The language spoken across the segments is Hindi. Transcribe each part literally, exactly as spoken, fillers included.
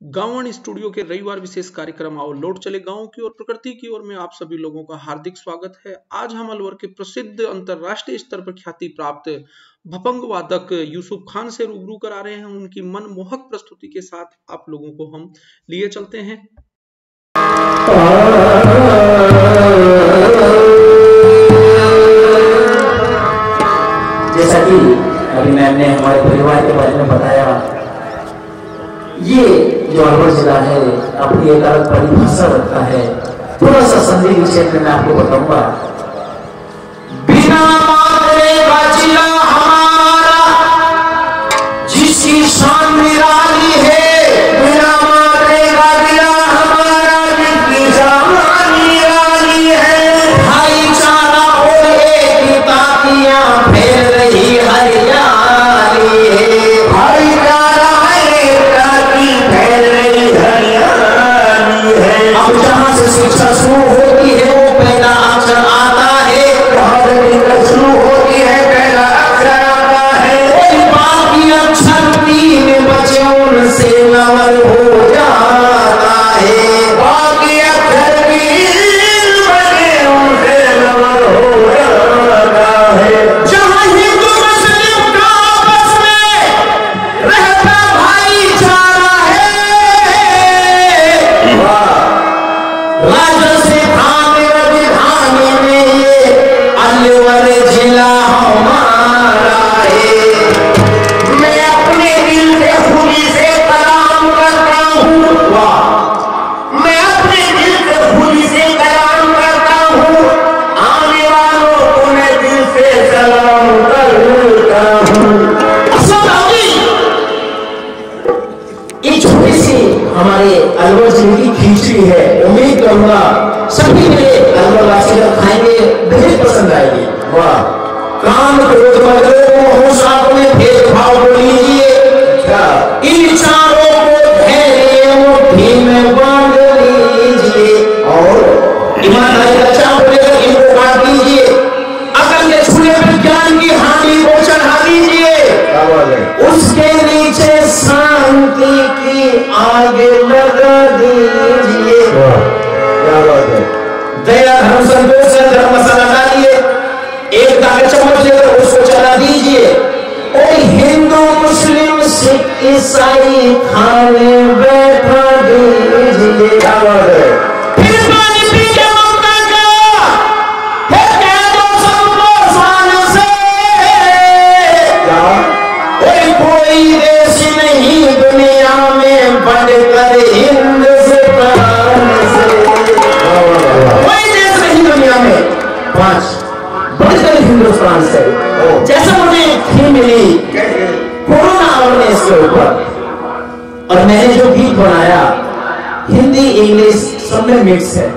गांवन स्टूडियो के रविवार विशेष कार्यक्रम आओ लौट चले गांव की ओर प्रकृति की ओर में आप सभी लोगों का हार्दिक स्वागत है। आज हम अलवर के प्रसिद्ध अंतरराष्ट्रीय स्तर पर ख्याति प्राप्त भपंग वादक यूसुफ खान से रूबरू करा रहे हैं। उनकी मनमोहक प्रस्तुति के साथ आप लोगों को हम लिए चलते हैं। जैसा कि अभी मैम ने हमारे परिवार के बारे में बताया, ये जो अलवर जिला है अपनी एक अलग परिभाषा रखता है। थोड़ा सा संदेह क्षेत्र में आपको बताऊंगा। बिना मातरे का जिला हमारा, जिसकी शान निराली है। बिना मातरे का जिला हमारा, जिसकी शान निराली है। भाईचारा और एकताकियां फैल रही हरियाली है। भाईचारा अब जहां से शिक्षा शुरू होती है वो पहला अक्षर आता है। शुरू होती है पहला अक्षर आता है। बाकी अक्षर तीन बचे उनसे नवर हो जाता है। बाकी अक्षर तीन बचे उनसे नवर हो जाता है। जहां हिंदू मुस्लिम का आपस में रहता भाईचारा है। राजस्थान राजधानी में ये अलवर जिला हमारा है। मैं अपने दिल से खुली से कलाम करता हूँ। मैं अपने दिल से खुली से कलाम करता हूँ। आने वालों को मैं दिल से सलाम करता हूँ। ये छोटी सी हमारे अलवर जिले की खिचड़ी है। उम्मीद करूंगा सभी मेरे अलवर वासी जब खाएंगे बेहद पसंद आएगी। वाह, काम क्रोध मद मोह साथ में भेदभाव को लीजिए। इन चारों को धैर्य मुट्ठी में बांध लीजिए और ईमानदारी का चाव लेकर इनको काट लीजिए। अकल के छूने पर ज्ञान की हानि को चढ़ा दीजिए। उसके नीचे शांति की आगे लगा दीजिए। क्या बात है। दया धर्म संतोष धर्म मसाला डालिए। एक दाल चम्मच लेकर उसको चला दीजिए और हिंदू मुस्लिम सिख ईसाई खाने बैठा दीजिए। क्या बात है। फिर पानी पी के मौका का है कह दो सबको शान से। क्या कोई देश नहीं दुनिया में बढ़कर हिंदुस्तान से। कोई देश नहीं दुनिया में पांच बढ़कर हिंदुस्तान से। जैसा मुझे थी मिली कोरोना अवेयरनेस के ऊपर और मैंने जो गीत बनाया हिंदी इंग्लिश सब में मिक्स है।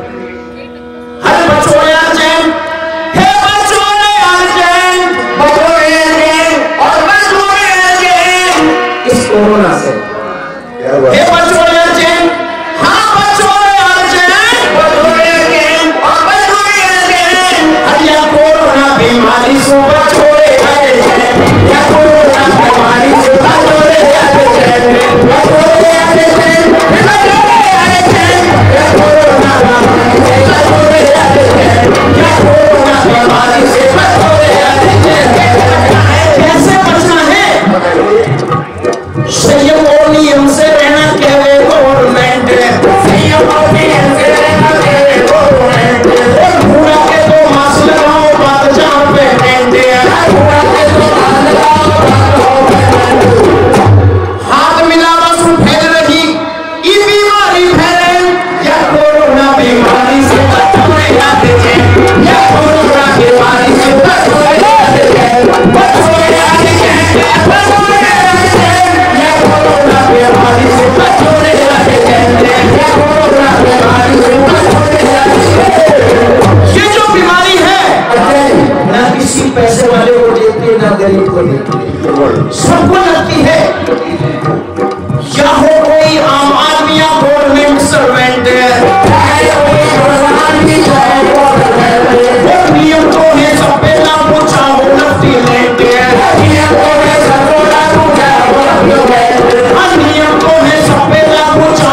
हर बच्चों यार जैन है, बच्चों यार जैन, बच्चों यार जैन और बच्चों यार जैन इस कोरोना से। हे बच्चों यार जैन, हाँ बच्चों यार जैन, बच्चों यार जैन और बच्चों यार जैन। हरिया कोरोना बीमारी से बच्चों यार जैन, या कोरोना बीमारी से बच्चों यार जैन, बच्चों यार जैन, बच्चों यार जैन, या कोरोना बीमारी से बच्चों यार जैन, या कोरोना बीमारी से बच्चों यार जैन। कैसे बचना है? संयम और नियम से रहना कहवे गवर्नमेंट। संयम और नियम से रहना कहवे गवर्नमेंट। और भूरा के दो मास्क लगाओ बात जहाँ पे टेंट है। भूरा के दो मास्क लगाओ बात जहाँ पे टेंट है। हाथ मिलावा से फैल रही ये बीमारी फैले, या कोरोना बीमारी से बचो याद है, या कोरोना बीमारी से बचो याद है, बचो याद है, बचो याद है, या कोरोना बीमारी से बचो याद है, या कोरोना बीमारी से बचो याद है। ये जो बीमारी है ना किसी पैसे वाले को देती ना गरीब को देती, सबको लगती है। या हो कोई आम आदमी या गवर्नमेंट सर्वेंट, नियम तो है सब पे लागू, चाहो नफी लेंगे। नियम तो है सब पे लागू, चाहो नफी लेंगे। नियम तो है सब पे लागू,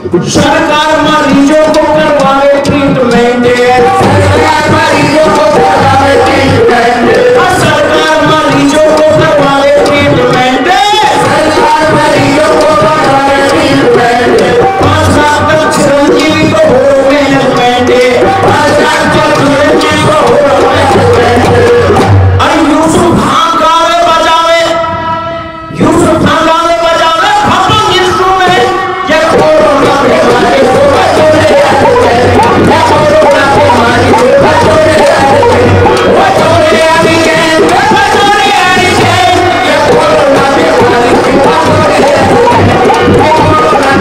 सरकार मरीजों को करवावे ट्रीटमेंट, सरकार मरीजों को करवावे ट्रीटमेंट, सरकार मरीजों को करवावे ट्रीटमेंट, सरकार मरीजों को करवावे ट्रीटमेंट। पाँच लाख तक चिरंजीवी को हो मैनेजमेंट, पाँच लाख तक चिरंजीवी को हो मैनेजमेंट। अरे यूसुफ खान गावे बजावे, यूसुफ खान गावे बजावे भपंग इंस्ट्रूमेंट, ये कोरोना बीमारी को बचोरे कोरोना बीमारी को बचोरे बचोरे अभी के बचोरे अभी के ये कोरोना बीमारी को बचोरे कोरोना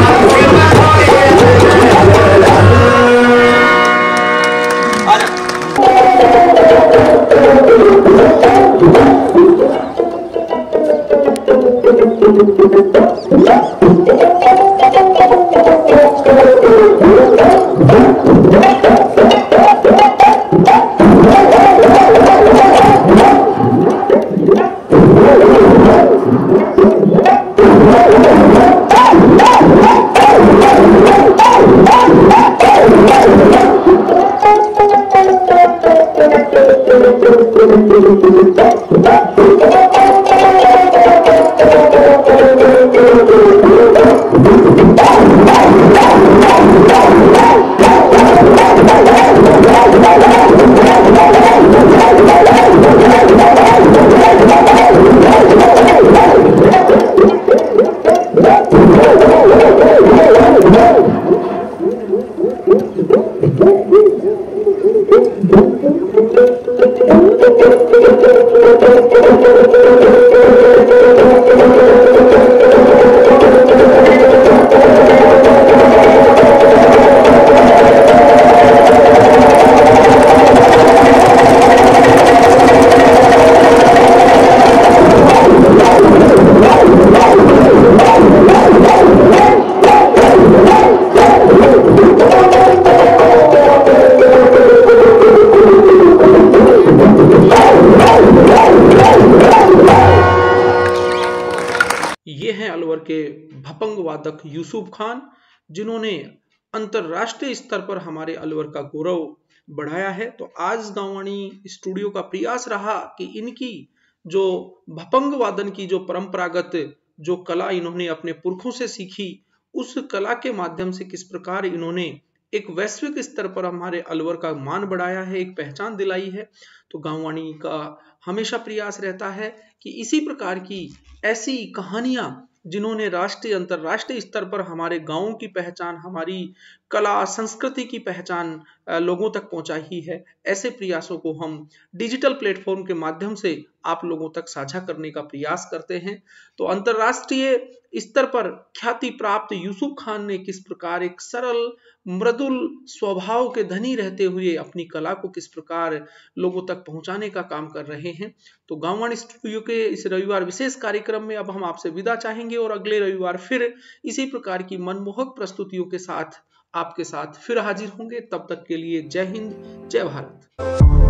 के भपंग वादक यूसुफ खान, जिन्होंने अंतरराष्ट्रीय स्तर पर हमारे अलवर का गौरव बढ़ाया है। तो आज गांववाणी स्टूडियो का प्रयास रहा कि इनकी जो भपंग वादन की जो परंपरागत जो कला इन्होंने अपने पुरखों से सीखी, उस कला के माध्यम से किस प्रकार इन्होंने एक वैश्विक स्तर पर हमारे अलवर का मान बढ़ाया है, एक पहचान दिलाई है। तो गांववाणी का हमेशा प्रयास रहता है कि इसी प्रकार की ऐसी कहानियां जिन्होंने राष्ट्रीय अंतरराष्ट्रीय स्तर पर हमारे गांवों की पहचान, हमारी कला संस्कृति की पहचान लोगों तक पहुंचाई है, ऐसे प्रयासों को हम डिजिटल प्लेटफॉर्म के माध्यम से आप लोगों तक साझा करने का प्रयास करते हैं। तो अंतरराष्ट्रीय स्तर पर ख्याति प्राप्त यूसुफ खान ने किस प्रकार एक सरल मृदुल स्वभाव के धनी रहते हुए अपनी कला को किस प्रकार लोगों तक पहुंचाने का काम कर रहे हैं। तो गांववाणी स्टूडियो के इस रविवार विशेष कार्यक्रम में अब हम आपसे विदा चाहेंगे और अगले रविवार फिर इसी प्रकार की मनमोहक प्रस्तुतियों के साथ आपके साथ फिर हाजिर होंगे। तब तक के लिए जय हिंद, जय भारत।